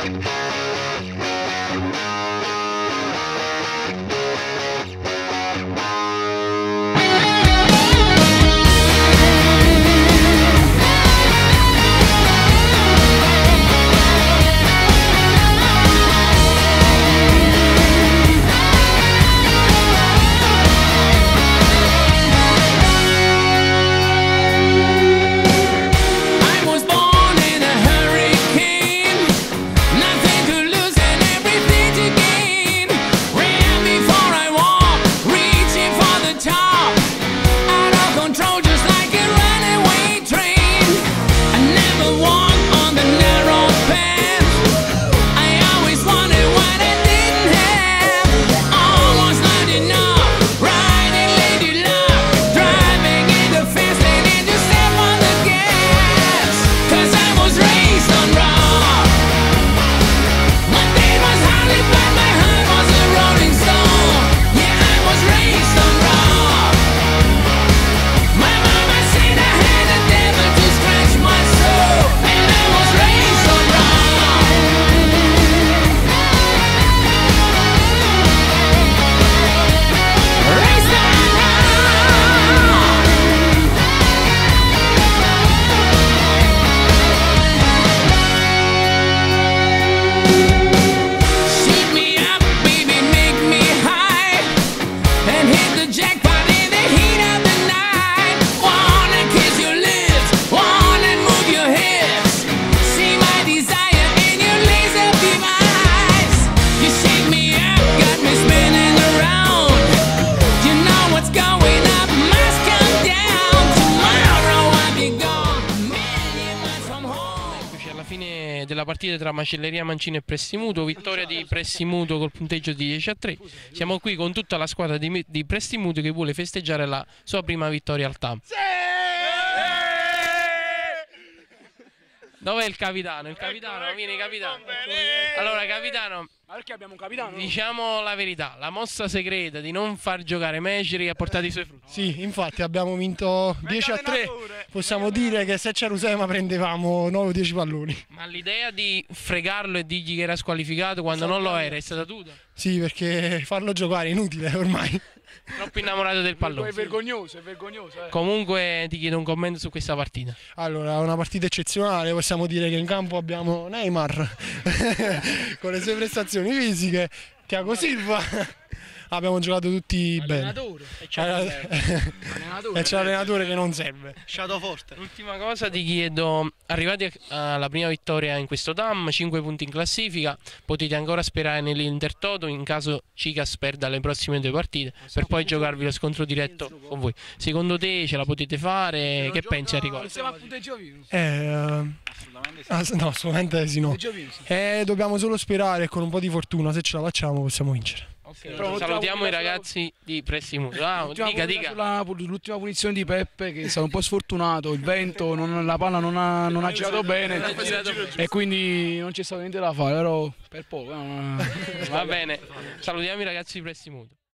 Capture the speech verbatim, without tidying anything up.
Della partita tra Macelleria Mancino e Prestimuto, vittoria di Prestimuto col punteggio di dieci a tre. Siamo qui con tutta la squadra di, di Prestimuto che vuole festeggiare la sua prima vittoria al Tampo. Dov'è il capitano? Il capitano, vieni capitano. Allora capitano, ma perché abbiamo un capitano? Diciamo la verità, la mossa segreta di non far giocare Meceri ha portato i suoi frutti. Sì, infatti abbiamo vinto dieci a tre, possiamo dire che se c'era Usema prendevamo nove o dieci palloni. Ma l'idea di fregarlo e dirgli che era squalificato quando non lo era è stata tua? Sì, perché farlo giocare è inutile ormai. Troppo innamorato del pallone. È vergognoso, è vergognoso. Eh. Comunque ti chiedo un commento su questa partita. Allora, è una partita eccezionale, possiamo dire che in campo abbiamo Neymar con le sue prestazioni fisiche, Thiago Silva. Abbiamo giocato tutti bene. E c'è l'allenatore che non serve. Sciato forte. L'ultima cosa ti chiedo, arrivati alla prima vittoria in questo T A M, cinque punti in classifica, potete ancora sperare nell'Intertoto in caso Cicas perda le prossime due partite per poi giocarvi lo scontro diretto con voi. Secondo te ce la potete fare? Che pensi a riguardo? Siamo a punteggio vivo. Eh, Assolutamente sì. ah, no, assolutamente sì no. Eh, dobbiamo solo sperare e con un po' di fortuna se ce la facciamo possiamo vincere. Okay, salutiamo i ragazzi di Prestimuto. Ah, dica, dica. L'ultima punizione di Peppe che è stato un po' sfortunato, il vento, non, la palla non ha, non ha girato bene e quindi non c'è stato niente da fare, però per poco. Va bene, salutiamo i ragazzi di Prestimuto.